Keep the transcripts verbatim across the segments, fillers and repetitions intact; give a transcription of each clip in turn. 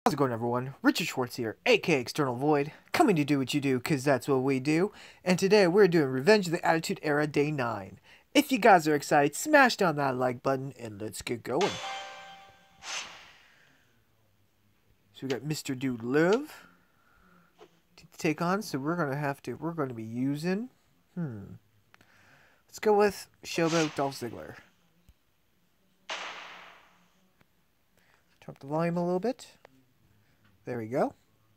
How's it going, everyone? Richard Schwartz here, aka External Void, coming to do what you do, cause that's what we do. And today we're doing Revenge of the Attitude Era Day nine. If you guys are excited, smash down that like button and let's get going. So we got Mister Dude Live to take on, so we're gonna have to, we're gonna be using, hmm. Let's go with Showboat Dolph Ziggler. Turn up the volume a little bit. There we go.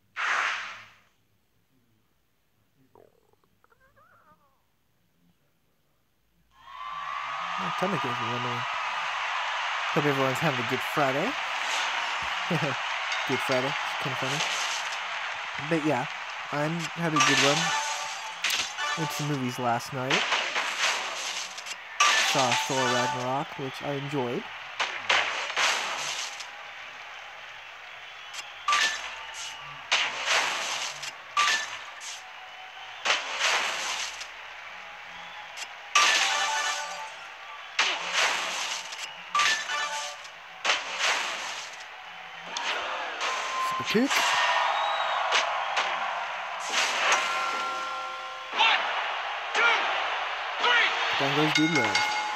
My tummy is rumbling. Hope everyone's having a good Friday. Good Friday. It's kind of funny. But yeah, I'm having a good one. Went to some movies last night. Saw Thor Ragnarok, which I enjoyed. Super kick. One, two, three. Down goes Dude Love.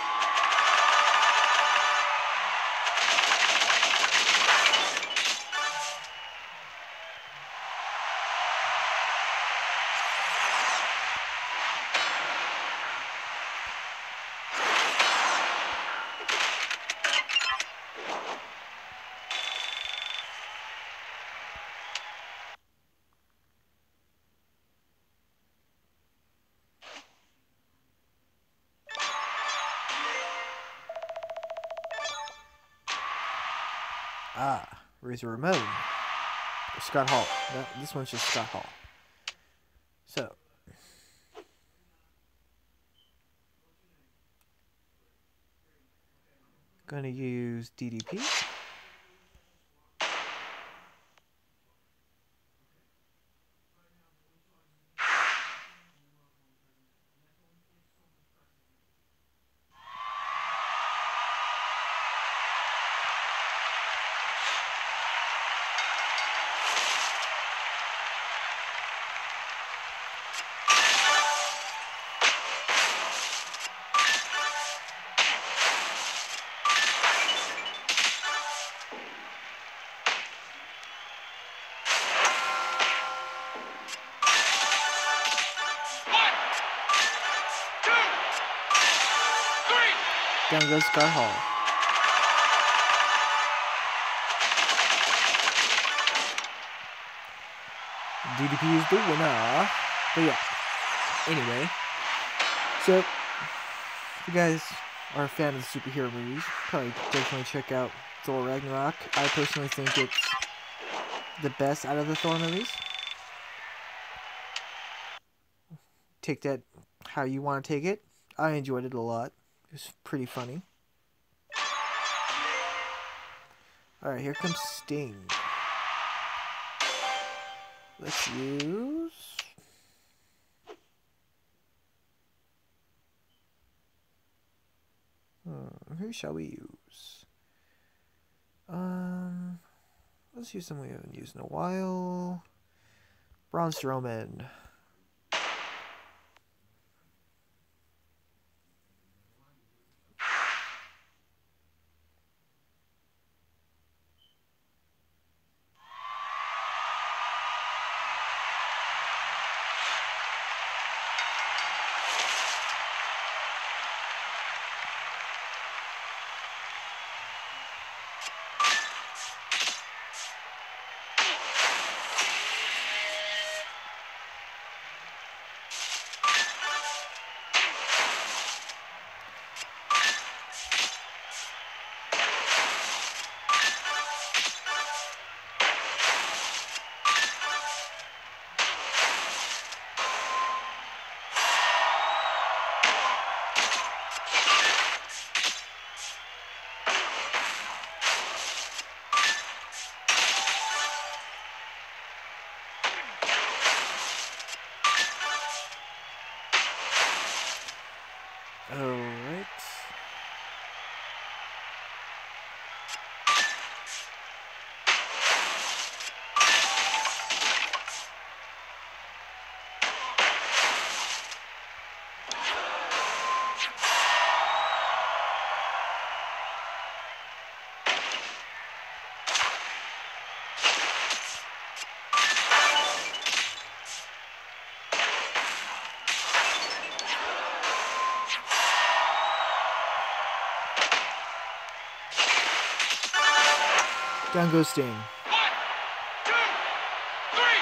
Ah, Razor Ramon. Or Scott Hall. That, this one's just Scott Hall. So. Gonna use D D P. Down goes Scott Hall. D D P is the winner. But yeah. Anyway. So, if you guys are a fan of the superhero movies, probably definitely check out Thor Ragnarok. I personally think it's the best out of the Thor movies. Take that how you want to take it. I enjoyed it a lot. It was pretty funny. Alright, here comes Sting. Let's use... Hmm, who shall we use? Um, let's use someone we haven't used in a while. Braun Strowman. Down goes Sting. One, two, three.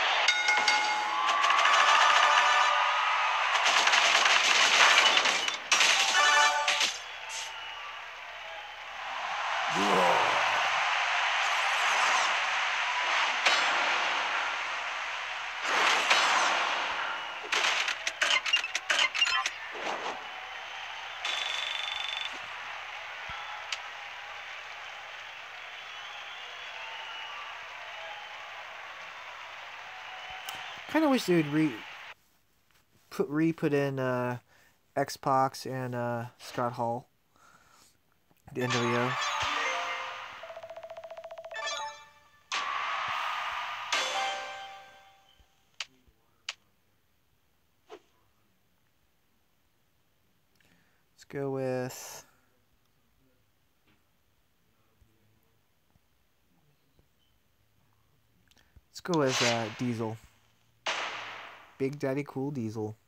Kind of wish they would re put re put in uh, X-Pac and uh, Scott Hall, the N W O. Let's go with. Let's go with uh, Diesel. Big Daddy Cool Diesel.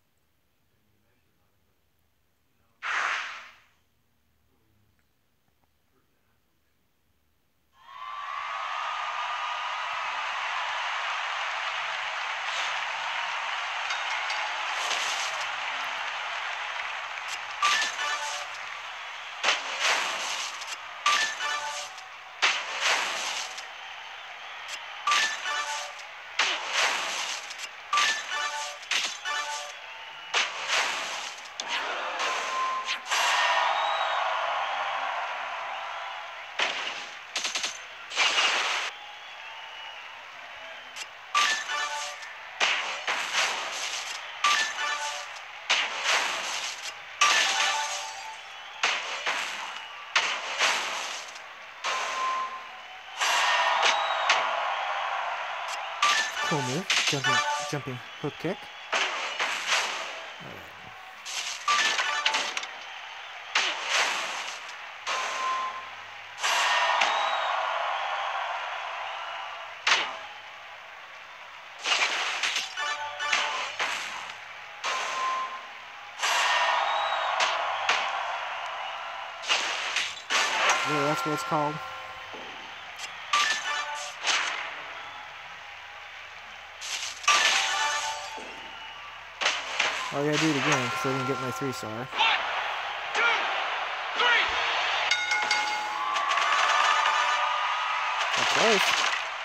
Cool move. Jumping, jumping hook kick. Alright. Yeah, that's what it's called. Oh, I gotta do it again because I didn't get my three star. One, two, three. That's close.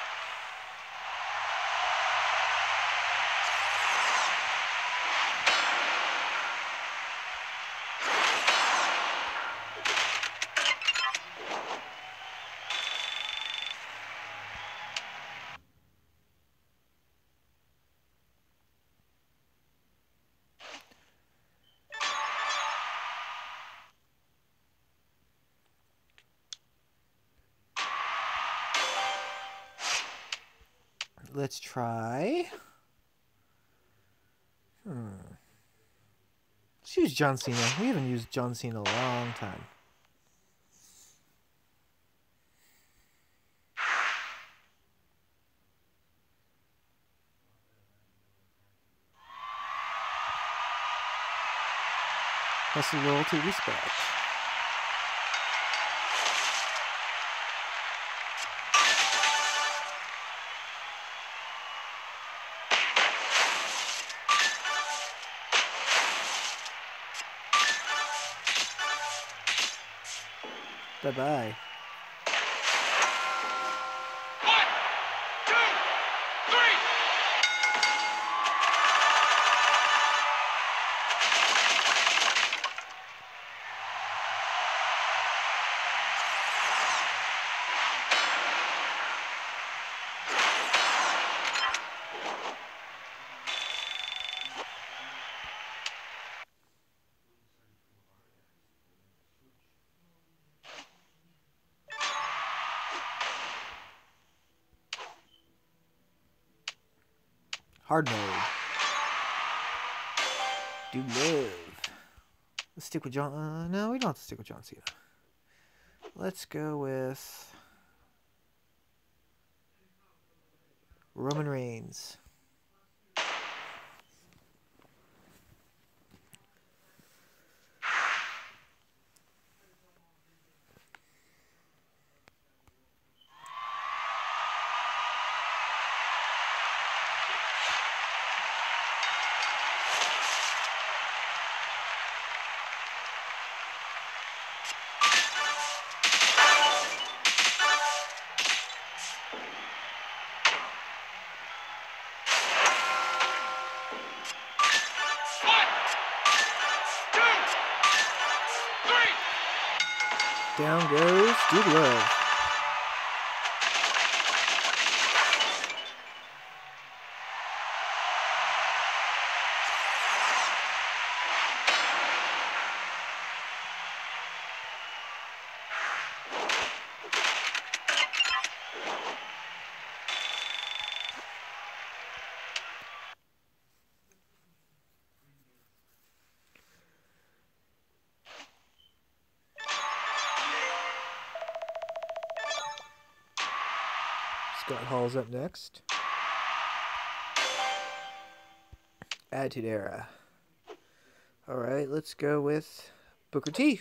Let's try. Hmm. Let's use John Cena. We haven't used John Cena in a long time. Hustle, loyalty, respect. Bye-bye. One, two, three. Hard mode. Do love. Let's stick with John. Uh, no, we don't have to stick with John Cena. Let's go with Roman Reigns. Down goes Dude Love. Scott Hall's up next. Attitude Era. Alright, let's go with Booker T.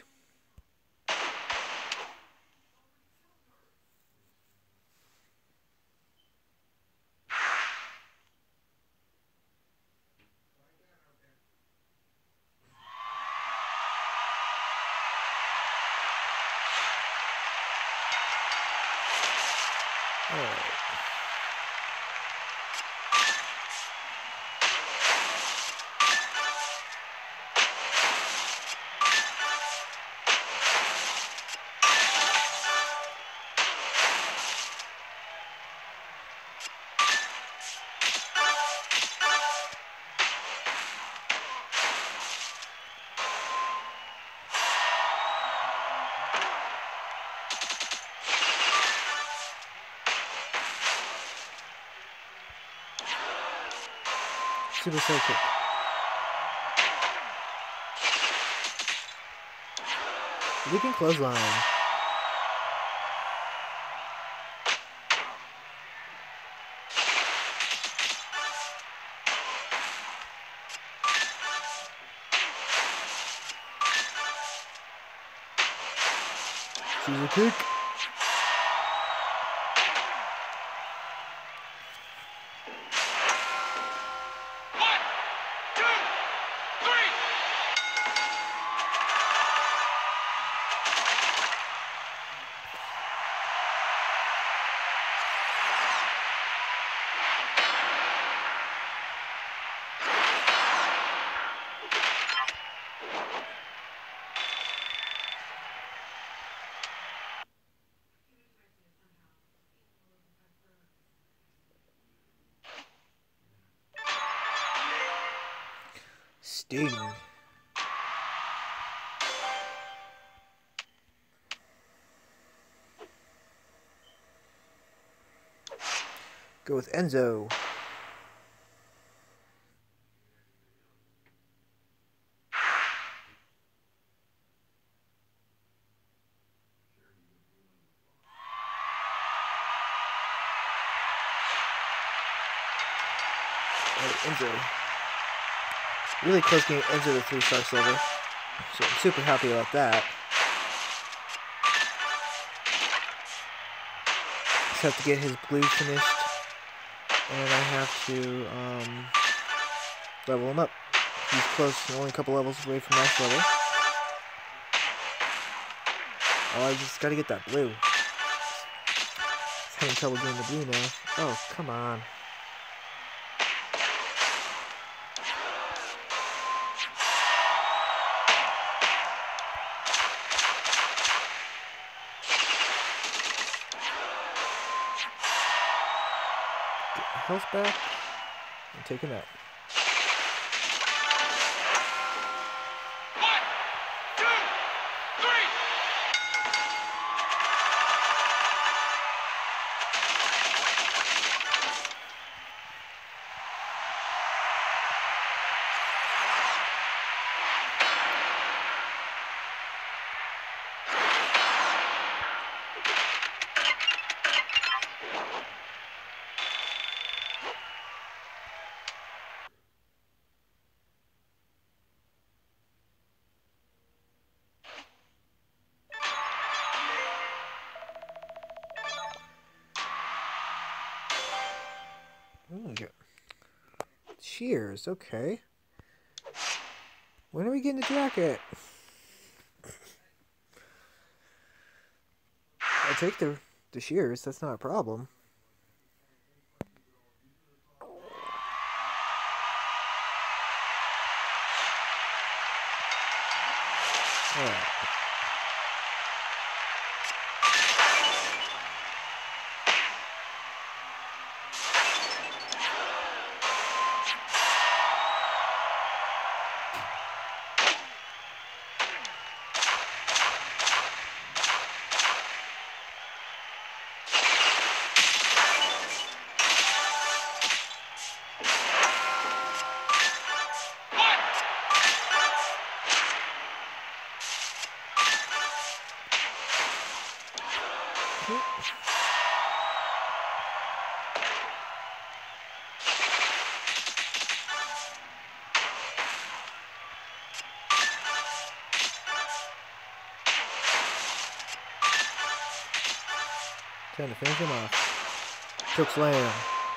Alright. Super Sidekick. Leaping Clothesline. Caesar Kick. Sting. Go with Enzo. Oh, Enzo. Really close game, Enzo to three-star silver. So I'm super happy about that. Just have to get his blue finished. And I have to um, level him up. He's close, only a couple levels away from max level. Oh, I just gotta get that blue. He's having trouble getting the blue now. Oh, come on. Health back and take him out. One, two, three. Ooh, cheers, okay. When are we getting the jacket? I'll take the, the shears, that's not a problem. Alright. trying to finish him off. Choke slam.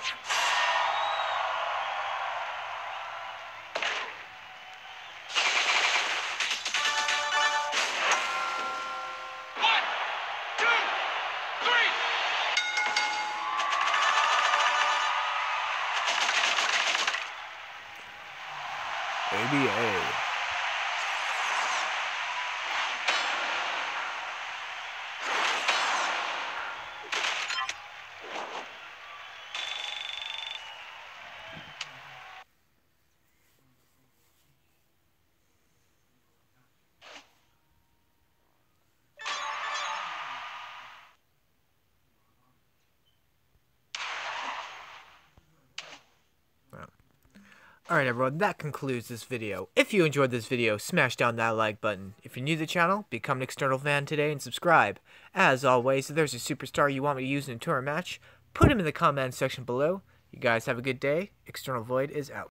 A B A. Alright everyone, that concludes this video. If you enjoyed this video, smash down that like button. If you're new to the channel, become an external fan today and subscribe. As always, if there's a superstar you want me to use in a tournament match, put him in the comment section below. You guys have a good day. External Void is out.